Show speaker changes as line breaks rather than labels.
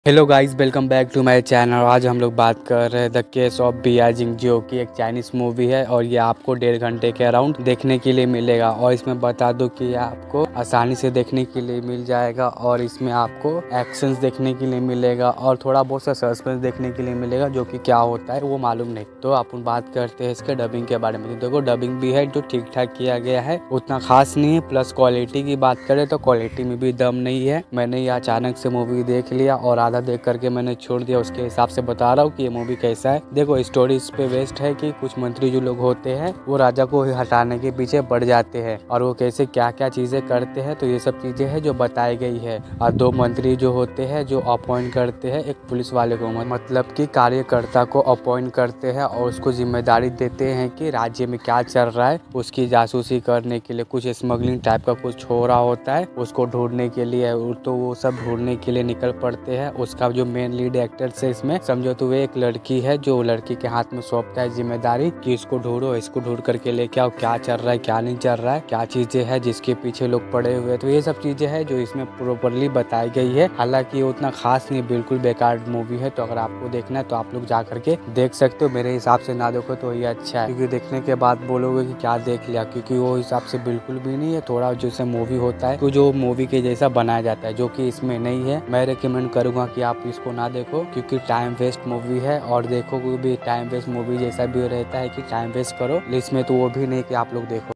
Hello guys, welcome back to my channel. आज हम लोग बात कर रहे हैं द केस ऑफ बियाजिंग, जो कि एक चाइनीज़ मूवी है और ये आपको 1.5 घंटे के अराउंड देखने के लिए मिलेगा। और इसमें बता दूं कि ये आपको आसानी से देखने के लिए मिल जाएगा और इसमें आपको एक्शंस देखने के लिए मिलेगा और थोड़ा बहुत सा सस्पेंस देखने के लिए मिलेगा, जो कि क्या होता है वो मालूम नहीं। तो अपन बात करते हैं इसके डबिंग के बारे में। तो देखो, डबिंग भी है जो ठीक ठाक किया गया है, उतना खास नहीं है। प्लस क्वालिटी की बात करें तो क्वालिटी में भी दम नहीं है। मैंने ये अचानक से मूवी देख लिया और आधा देख करके मैंने छोड़ दिया, उसके हिसाब से बता रहा हूँ कि ये मूवी कैसा है। देखो, स्टोरी इस पे बेस्ड है कि कुछ मंत्री जो लोग होते हैं वो राजा को हटाने के पीछे बढ़ जाते हैं और वो कैसे क्या क्या चीजें करते हैं। तो ये सब चीजें हैं जो बताई गई है। और दो मंत्री जो होते हैं जो अपॉइंट करते हैं एक पुलिस वाले को, मतलब कि कार्यकर्ता को अपॉइंट करते हैं और उसको जिम्मेदारी देते हैं कि राज्य में क्या चल रहा है उसकी जासूसी करने के लिए। कुछ स्मगलिंग टाइप का कुछ हो रहा होता है, उसको ढूंढने के लिए। तो वो सब ढूंढने के लिए निकल पड़ते हैं। उसका जो मेन लीड एक्टर है इसमें, समझो तो वे एक लड़की है जो लड़की के हाथ में सौंपता है जिम्मेदारी कि इसको ढूंढो, इसको ढूंढ करके लेके आओ, क्या चल रहा है क्या नहीं चल रहा है, क्या चीजें हैं जिसके पीछे लोग पड़े हुए हैं। तो ये सब चीजें हैं जो इसमें प्रॉपरली बताई गई है। हालांकि ये उतना खास नहीं, बिल्कुल बेकार मूवी है। तो अगर आपको देखना है तो आप लोग जा करके देख सकते हो। मेरे हिसाब से ना देखो तो ये अच्छा है, क्योंकि देखने के बाद बोलोगे कि क्या देख लिया, क्योंकि वो हिसाब से बिल्कुल भी नहीं है। थोड़ा जैसे मूवी होता है तो जो मूवी के जैसा बनाया जाता है, जो कि इसमें नहीं है। मैं रिकमेंड करूंगा कि आप इसको ना देखो, क्योंकि टाइम वेस्ट मूवी है। और देखो भी टाइम वेस्ट मूवी जैसा भी रहता है कि टाइम वेस्ट करो, इसमें तो वो भी नहीं कि आप लोग देखो।